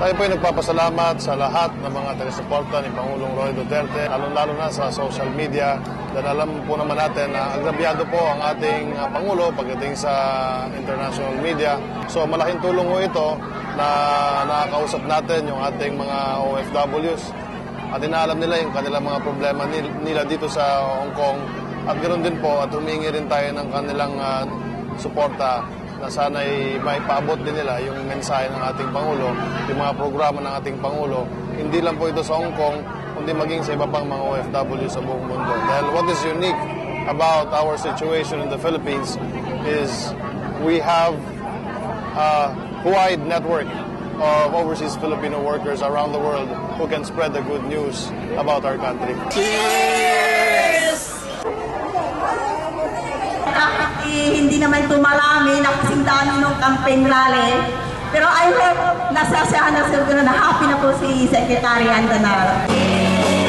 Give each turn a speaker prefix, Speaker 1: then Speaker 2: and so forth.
Speaker 1: Tayo po ay nagpapasalamat sa lahat ng mga taga-suporta ni Pangulong Roy Duterte, lalo na sa social media. Dahil alam po naman natin na agrabyado po ang ating Pangulo pagdating sa international media. So malaking tulong po ito na nakakausap natin yung ating mga OFWs. At inaalam nila yung kanilang mga problema nila dito sa Hong Kong. At ganoon din po, at humingi rin tayo ng kanilang suporta na sana'y maipaabot din nila yung mensahe ng ating Pangulo, yung mga programa ng ating Pangulo. Hindi lang po ito sa Hong Kong, kundi maging sa iba pang mga OFW sa buong mundo. Dahil what is unique about our situation in the Philippines is we have a wide network of overseas Filipino workers around the world who can spread the good news about our country.
Speaker 2: Cheers! Hindi naman tumalami na kasing dami ng campaign rally. Pero I hope nasasahan na siguro na happy na po si Secretary Andanaro.